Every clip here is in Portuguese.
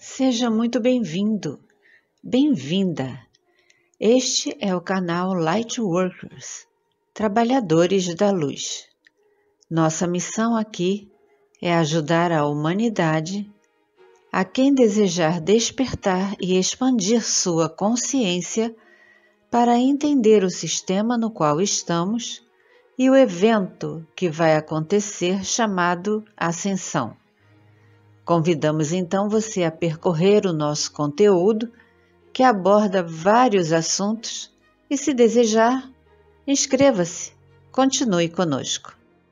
Seja muito bem-vindo, bem-vinda. Este é o canal Lightworkers, Trabalhadores da Luz. Nossa missão aqui é ajudar a humanidade, a quem desejar despertar e expandir sua consciência para entender o sistema no qual estamos e o evento que vai acontecer chamado Ascensão. Convidamos então você a percorrer o nosso conteúdo, que aborda vários assuntos, e se desejar, inscreva-se, continue conosco.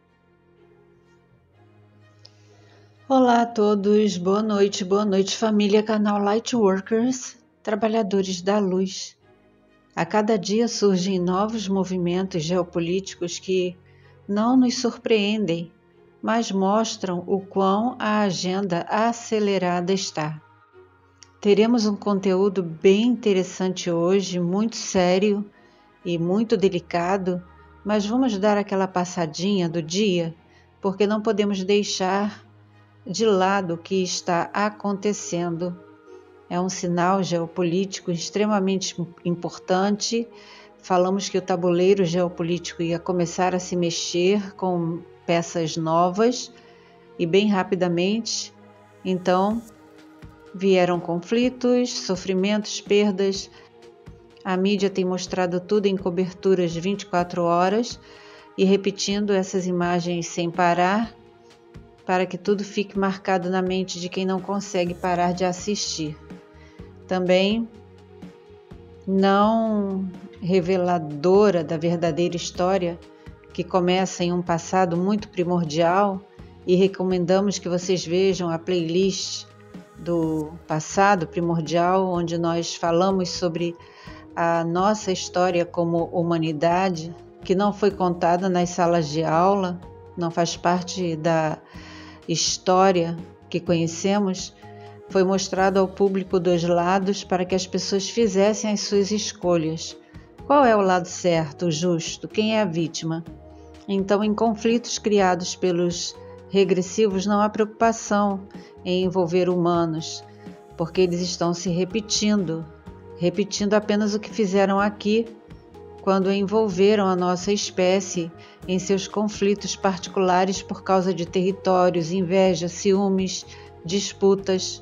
Olá a todos, boa noite família, canal Lightworkers, Trabalhadores da Luz. A cada dia surgem novos movimentos geopolíticos que não nos surpreendem, mas mostram o quão a agenda acelerada está. Teremos um conteúdo bem interessante hoje, muito sério e muito delicado, mas vamos dar aquela passadinha do dia, porque não podemos deixar de lado o que está acontecendo. É um sinal geopolítico extremamente importante. Falamos que o tabuleiro geopolítico ia começar a se mexer com peças novas e bem rapidamente. Então, vieram conflitos, sofrimentos, perdas. A mídia tem mostrado tudo em coberturas 24 horas e repetindo essas imagens sem parar, para que tudo fique marcado na mente de quem não consegue parar de assistir. Também não reveladora da verdadeira história, que começa em um passado muito primordial, e recomendamos que vocês vejam a playlist do passado primordial, onde nós falamos sobre a nossa história como humanidade, que não foi contada nas salas de aula, não faz parte da história que conhecemos. Foi mostrado ao público dos lados para que as pessoas fizessem as suas escolhas. Qual é o lado certo, o justo? Quem é a vítima? Então, em conflitos criados pelos regressivos, não há preocupação em envolver humanos, porque eles estão se repetindo apenas o que fizeram aqui, quando envolveram a nossa espécie em seus conflitos particulares por causa de territórios, inveja, ciúmes, disputas.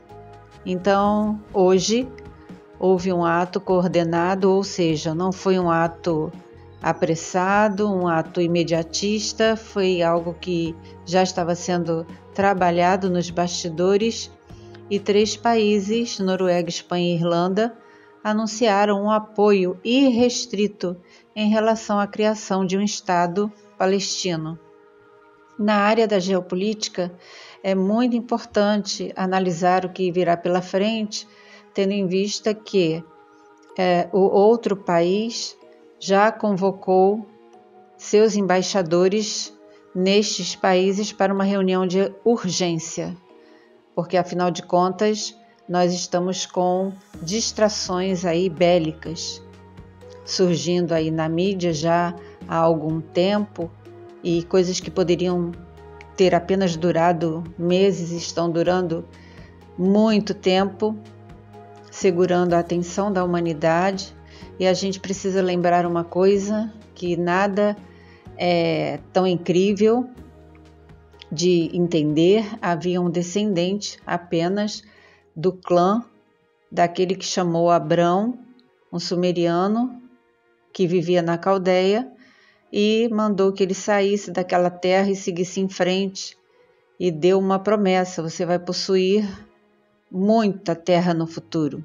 Então, hoje, houve um ato coordenado, ou seja, não foi um ato apressado, um ato imediatista, foi algo que já estava sendo trabalhado nos bastidores, e 3 países, Noruega, Espanha e Irlanda, anunciaram um apoio irrestrito em relação à criação de um Estado palestino. Na área da geopolítica, é muito importante analisar o que virá pela frente, tendo em vista que o outro país já convocou seus embaixadores nestes países para uma reunião de urgência, porque afinal de contas nós estamos com distrações aí bélicas surgindo aí na mídia já há algum tempo, e coisas que poderiam ter apenas durado meses estão durando muito tempo, segurando a atenção da humanidade. E a gente precisa lembrar uma coisa, que nada é tão incrível de entender. Havia um descendente apenas do clã daquele que chamou Abrão, um sumeriano que vivia na Caldeia, e mandou que ele saísse daquela terra e seguisse em frente, e deu uma promessa: você vai possuir muita terra no futuro.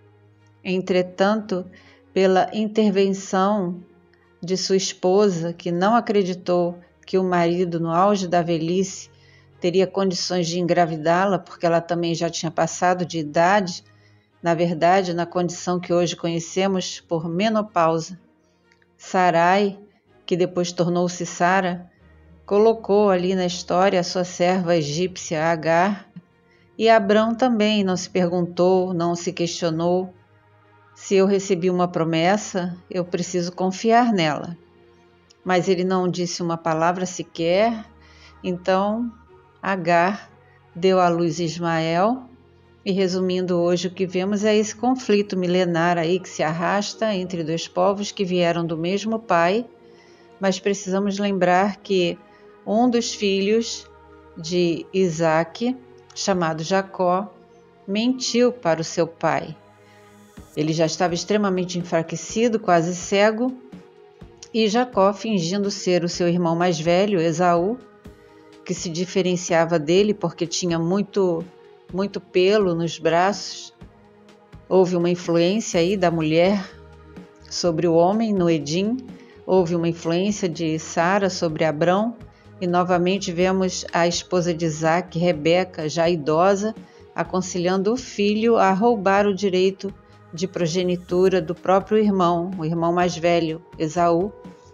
Entretanto, pela intervenção de sua esposa, que não acreditou que o marido, no auge da velhice, teria condições de engravidá-la, porque ela também já tinha passado de idade, na verdade, na condição que hoje conhecemos por menopausa. Sarai, que depois tornou-se Sara, colocou ali na história a sua serva egípcia Agar, e Abrão também não se perguntou, não se questionou: se eu recebi uma promessa, eu preciso confiar nela. Mas ele não disse uma palavra sequer. Então Agar deu à luz Ismael, E resumindo hoje, o que vemos é esse conflito milenar aí que se arrasta entre dois povos que vieram do mesmo pai, mas precisamos lembrar que um dos filhos de Isaac, chamado Jacó, mentiu para o seu pai. Ele já estava extremamente enfraquecido, quase cego, e Jacó, fingindo ser o seu irmão mais velho, Esaú, que se diferenciava dele porque tinha muito pelo nos braços. Houve uma influência aí da mulher sobre o homem no Edim, houve uma influência de Sara sobre Abrão, e novamente vemos a esposa de Isaac, Rebeca, já idosa, aconselhando o filho a roubar o direito de progenitura do próprio irmão, o irmão mais velho, Esaú.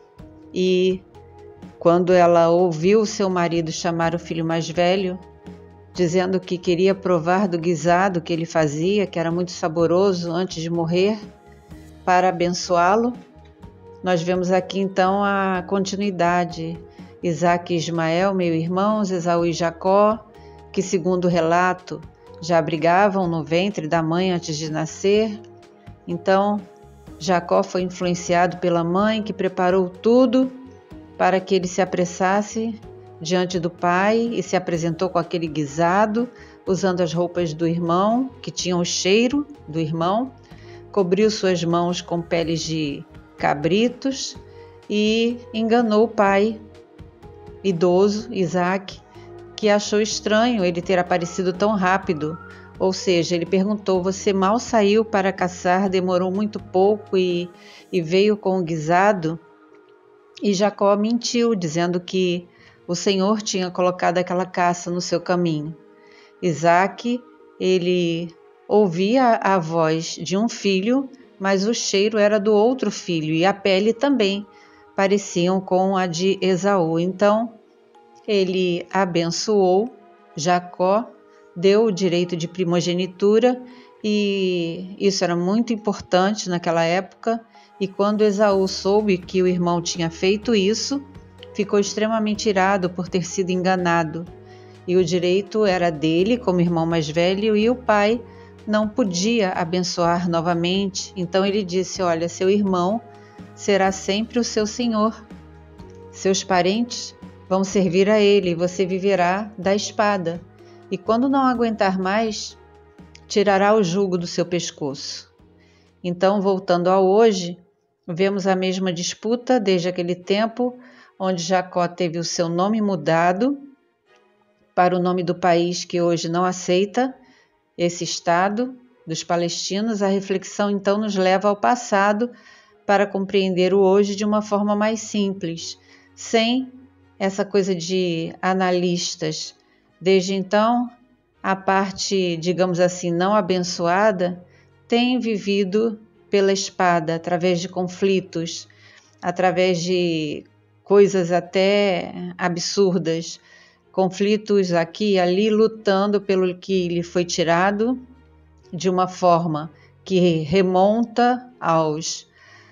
E quando ela ouviu seu marido chamar o filho mais velho, dizendo que queria provar do guisado que ele fazia, que era muito saboroso antes de morrer, para abençoá-lo, nós vemos aqui então a continuidade. Isaac e Ismael, meio-irmãos, Esaú e Jacó, que segundo o relato já abrigavam no ventre da mãe antes de nascer. Então, Jacó foi influenciado pela mãe, que preparou tudo para que ele se apressasse diante do pai e se apresentou com aquele guisado, usando as roupas do irmão, que tinham o cheiro do irmão, cobriu suas mãos com peles de cabritos e enganou o pai idoso, Isaac, que achou estranho ele ter aparecido tão rápido. Ou seja, ele perguntou: você mal saiu para caçar, demorou muito pouco e veio com o guisado? E Jacó mentiu, dizendo que o Senhor tinha colocado aquela caça no seu caminho. Isaac, ele ouvia a voz de um filho, mas o cheiro era do outro filho e a pele também pareciam com a de Esaú. Então, ele abençoou Jacó, deu o direito de primogenitura, e isso era muito importante naquela época. E quando Esaú soube que o irmão tinha feito isso, ficou extremamente irado por ter sido enganado. E o direito era dele como irmão mais velho, e o pai não podia abençoar novamente. Então ele disse: olha, seu irmão será sempre o seu senhor. Seus parentes vão servir a ele, e você viverá da espada. E quando não aguentar mais, tirará o jugo do seu pescoço. Então, voltando ao hoje, vemos a mesma disputa desde aquele tempo, onde Jacó teve o seu nome mudado para o nome do país que hoje não aceita esse Estado dos palestinos. A reflexão então nos leva ao passado para compreender o hoje de uma forma mais simples, sem essa coisa de analistas. Desde então, a parte, digamos assim, não abençoada tem vivido pela espada, através de conflitos, através de coisas até absurdas, conflitos aqui e ali, lutando pelo que lhe foi tirado, de uma forma que remonta aos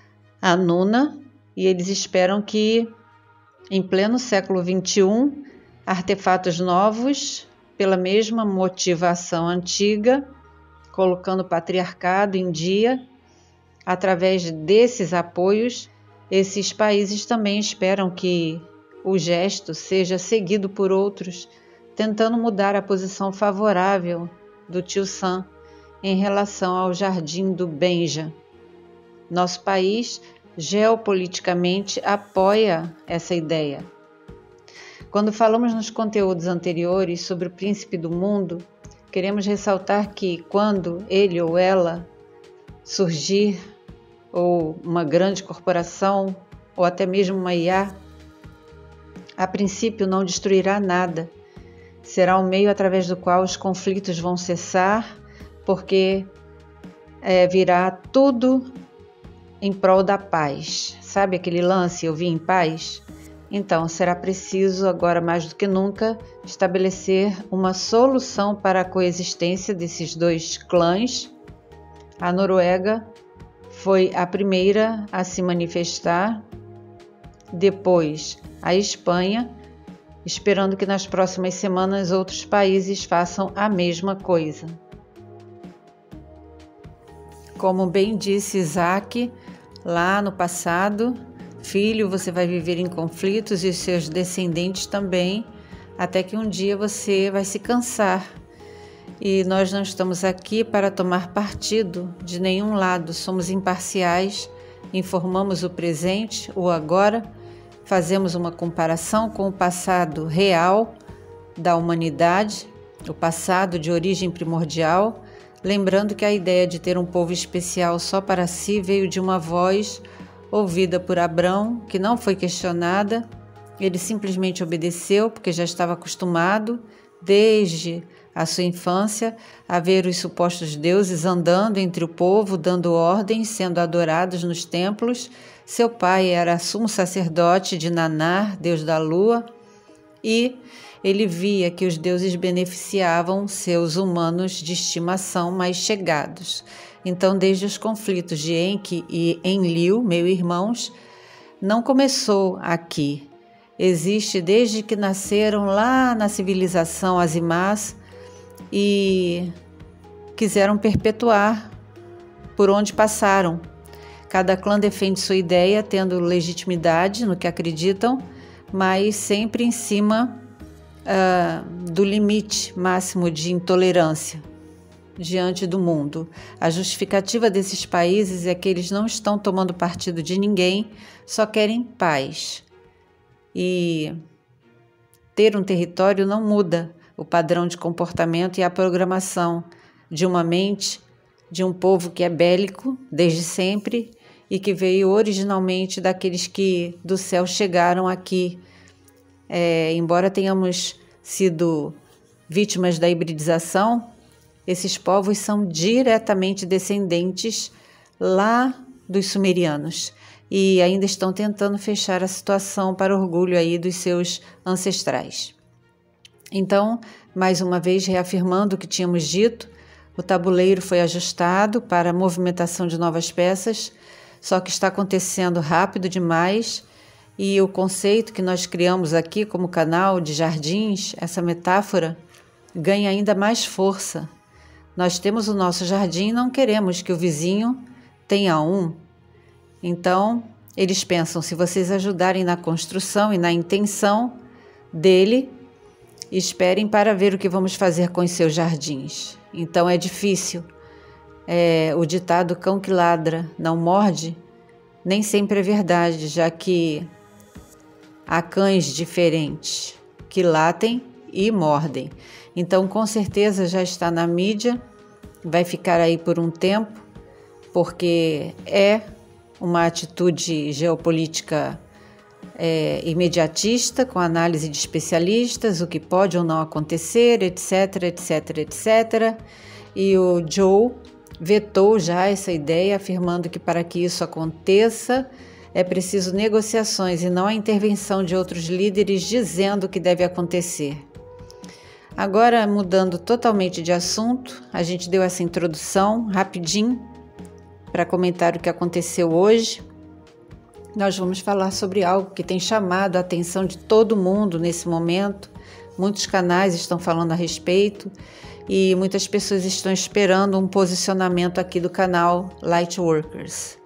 Anuna, e eles esperam que, em pleno século XXI, artefatos novos, pela mesma motivação antiga, colocando o patriarcado em dia, através desses apoios, esses países também esperam que o gesto seja seguido por outros, tentando mudar a posição favorável do tio Sam em relação ao Jardim do Benja. Nosso país, geopoliticamente, apoia essa ideia. Quando falamos nos conteúdos anteriores sobre o príncipe do mundo, queremos ressaltar que quando ele ou ela surgir, ou uma grande corporação, ou até mesmo uma IA, a princípio não destruirá nada. Será um meio através do qual os conflitos vão cessar, porque virá tudo em prol da paz. Sabe aquele lance, eu vim em paz? Então, será preciso, agora mais do que nunca, estabelecer uma solução para a coexistência desses dois clãs. A Noruega foi a primeira a se manifestar, depois a Espanha, esperando que nas próximas semanas outros países façam a mesma coisa. Como bem disse Isaac lá no passado, filho, você vai viver em conflitos e os seus descendentes também, até que um dia você vai se cansar. E nós não estamos aqui para tomar partido de nenhum lado, somos imparciais, informamos o presente, o agora, fazemos uma comparação com o passado real da humanidade, o passado de origem primordial, lembrando que a ideia de ter um povo especial só para si veio de uma voz ouvida por Abrão, que não foi questionada, ele simplesmente obedeceu porque já estava acostumado, desde a sua infância, a ver os supostos deuses andando entre o povo, dando ordens, sendo adorados nos templos. Seu pai era sumo sacerdote de Nanar, deus da lua, e ele via que os deuses beneficiavam seus humanos de estimação mais chegados. Então, desde os conflitos de Enki e Enlil, meio-irmãos, não começou aqui. Existe desde que nasceram lá na civilização Azimás e quiseram perpetuar por onde passaram. Cada clã defende sua ideia, tendo legitimidade no que acreditam, mas sempre em cima do limite máximo de intolerância diante do mundo. A justificativa desses países é que eles não estão tomando partido de ninguém, só querem paz. E ter um território não muda o padrão de comportamento e a programação de uma mente de um povo que é bélico desde sempre e que veio originalmente daqueles que do céu chegaram aqui. Embora tenhamos sido vítimas da hibridização, esses povos são diretamente descendentes lá dos sumerianos e ainda estão tentando fechar a situação para orgulho aí dos seus ancestrais. Então, mais uma vez reafirmando o que tínhamos dito, o tabuleiro foi ajustado para a movimentação de novas peças, só que está acontecendo rápido demais e o conceito que nós criamos aqui como canal de jardins, essa metáfora, ganha ainda mais força. Nós temos o nosso jardim e não queremos que o vizinho tenha um. Então, eles pensam, se vocês ajudarem na construção e na intenção dele, esperem para ver o que vamos fazer com os seus jardins. Então é difícil. O ditado cão que ladra não morde nem sempre é verdade, já que há cães diferentes que latem e mordem. Então, com certeza já está na mídia, vai ficar aí por um tempo, porque é uma atitude geopolítica imediatista, com análise de especialistas, o que pode ou não acontecer, etc, etc, etc. E o Joe vetou já essa ideia, afirmando que para que isso aconteça é preciso negociações e não a intervenção de outros líderes dizendo o que deve acontecer. Agora, mudando totalmente de assunto, a gente deu essa introdução rapidinho para comentar o que aconteceu hoje. Nós vamos falar sobre algo que tem chamado a atenção de todo mundo nesse momento. Muitos canais estão falando a respeito e muitas pessoas estão esperando um posicionamento aqui do canal Lightworkers.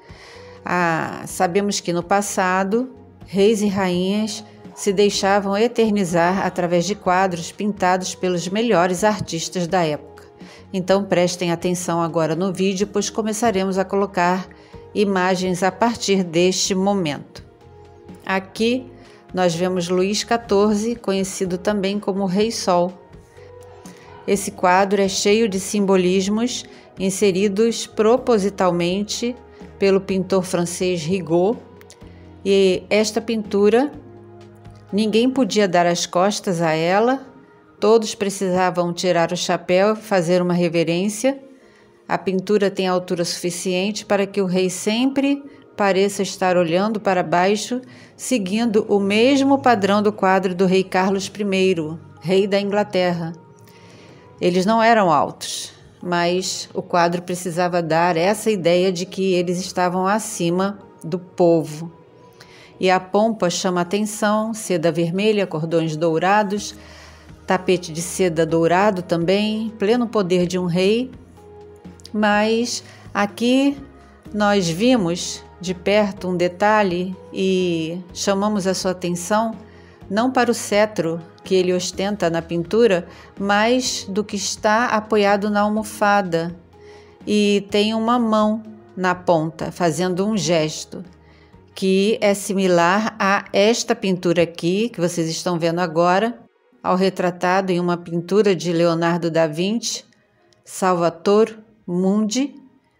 Sabemos que no passado, reis e rainhas se deixavam eternizar através de quadros pintados pelos melhores artistas da época. Então prestem atenção agora no vídeo, pois começaremos a colocar imagens a partir deste momento. Aqui nós vemos Luís XIV, conhecido também como Rei Sol. Esse quadro é cheio de simbolismos inseridos propositalmente pelo pintor francês Rigaud, e esta pintura ninguém podia dar as costas a ela, todos precisavam tirar o chapéu e fazer uma reverência. A pintura tem altura suficiente para que o rei sempre pareça estar olhando para baixo, seguindo o mesmo padrão do quadro do rei Carlos I, rei da Inglaterra. Eles não eram altos, mas o quadro precisava dar essa ideia de que eles estavam acima do povo. E a pompa chama atenção, seda vermelha, cordões dourados, tapete de seda dourado também, pleno poder de um rei. Mas aqui nós vimos de perto um detalhe e chamamos a sua atenção não para o cetro que ele ostenta na pintura, mas do que está apoiado na almofada e tem uma mão na ponta fazendo um gesto que é similar a esta pintura aqui que vocês estão vendo agora, ao retratado em uma pintura de Leonardo da Vinci, Salvator Mundi.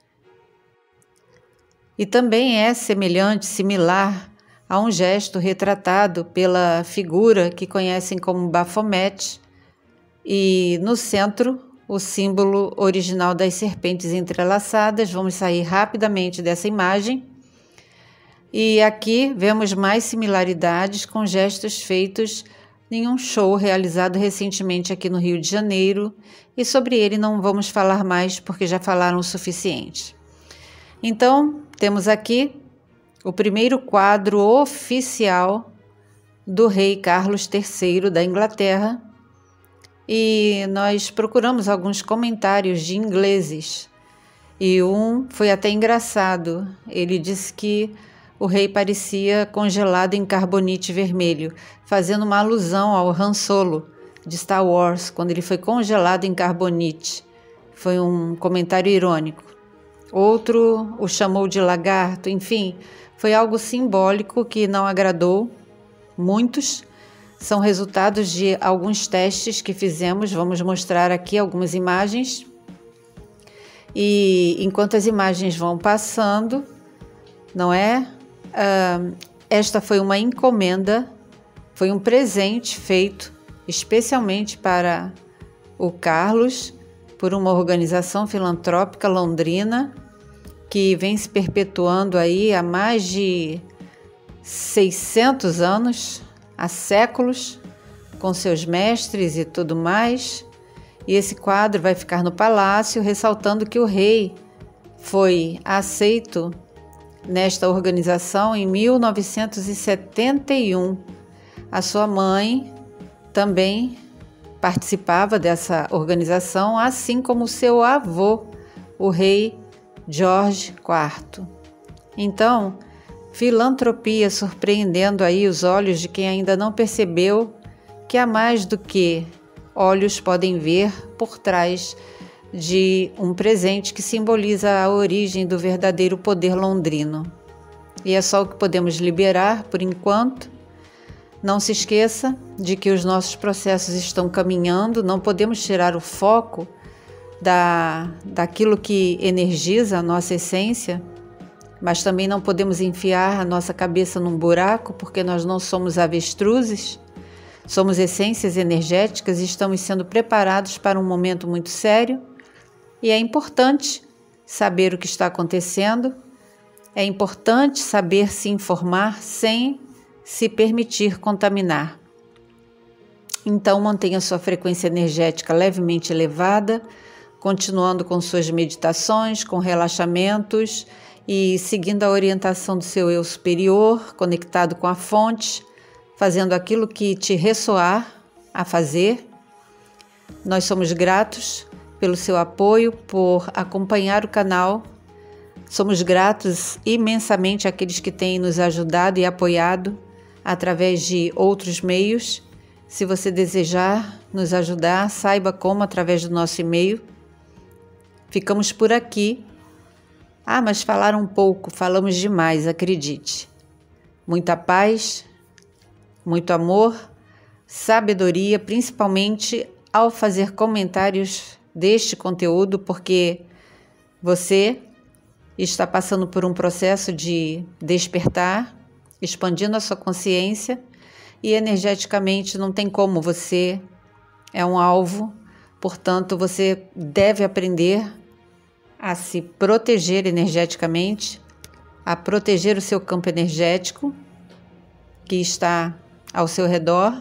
E também é semelhante, similar a um gesto retratado pela figura que conhecem como Baphomet, e no centro o símbolo original das serpentes entrelaçadas. Vamos sair rapidamente dessa imagem. E aqui vemos mais similaridades com gestos feitos em um show realizado recentemente aqui no Rio de Janeiro, e sobre ele não vamos falar mais porque já falaram o suficiente. Então, temos aqui o primeiro quadro oficial do rei Carlos III da Inglaterra, e nós procuramos alguns comentários de ingleses, e um foi até engraçado. Ele disse que o rei parecia congelado em carbonite vermelho, fazendo uma alusão ao Han Solo de Star Wars, quando ele foi congelado em carbonite. Foi um comentário irônico. Outro o chamou de lagarto, enfim, foi algo simbólico que não agradou muitos. São resultados de alguns testes que fizemos. Vamos mostrar aqui algumas imagens. E enquanto as imagens vão passando, não é? Esta foi uma encomenda, foi um presente feito especialmente para o Carlos por uma organização filantrópica londrina que vem se perpetuando aí há mais de 600 anos, há séculos, com seus mestres e tudo mais. E esse quadro vai ficar no palácio, ressaltando que o rei foi aceito nesta organização em 1971. A sua mãe também participava dessa organização, assim como seu avô, o rei George IV. Então, filantropia surpreendendo aí os olhos de quem ainda não percebeu que há mais do que olhos podem ver por trás de um presente que simboliza a origem do verdadeiro poder londrino. E é só o que podemos liberar por enquanto. Não se esqueça de que os nossos processos estão caminhando, não podemos tirar o foco daquilo que energiza a nossa essência, mas também não podemos enfiar a nossa cabeça num buraco, porque nós não somos avestruzes, somos essências energéticas e estamos sendo preparados para um momento muito sério. E é importante saber o que está acontecendo, é importante saber se informar sem se permitir contaminar. Então, mantenha sua frequência energética levemente elevada, continuando com suas meditações, com relaxamentos e seguindo a orientação do seu eu superior, conectado com a fonte, fazendo aquilo que te ressoar a fazer. Nós somos gratos pelo seu apoio, por acompanhar o canal. Somos gratos imensamente àqueles que têm nos ajudado e apoiado através de outros meios. Se você desejar nos ajudar, saiba como através do nosso e-mail. Ficamos por aqui. Mas falaram um pouco, falamos demais, acredite. Muita paz, muito amor, sabedoria, principalmente ao fazer comentários deste conteúdo, porque você está passando por um processo de despertar, expandindo a sua consciência, e energeticamente não tem como, você é um alvo, portanto você deve aprender a se proteger energeticamente, a proteger o seu campo energético que está ao seu redor.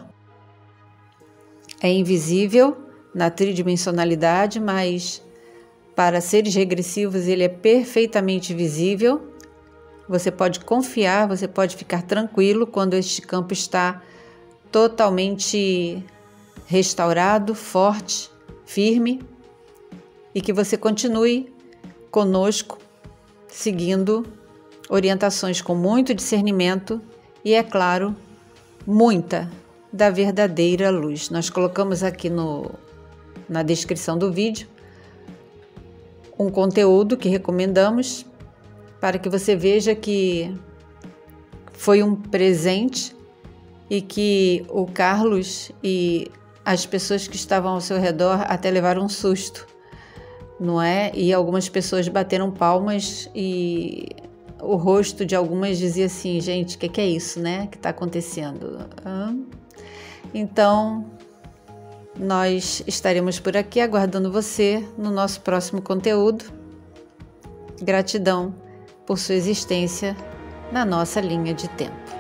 É invisível na tridimensionalidade, mas para seres regressivos ele é perfeitamente visível. Você pode confiar, você pode ficar tranquilo quando este campo está totalmente restaurado, forte, firme, e que você continue conosco, seguindo orientações com muito discernimento e, é claro, muita da verdadeira luz. Nós colocamos aqui na descrição do vídeo um conteúdo que recomendamos para que você veja que foi um presente e que o Carlos e as pessoas que estavam ao seu redor até levaram um susto, não é? E algumas pessoas bateram palmas e o rosto de algumas dizia assim: gente, o que é isso, né? Que está acontecendo? Então, nós estaremos por aqui aguardando você no nosso próximo conteúdo. Gratidão por sua existência na nossa linha de tempo.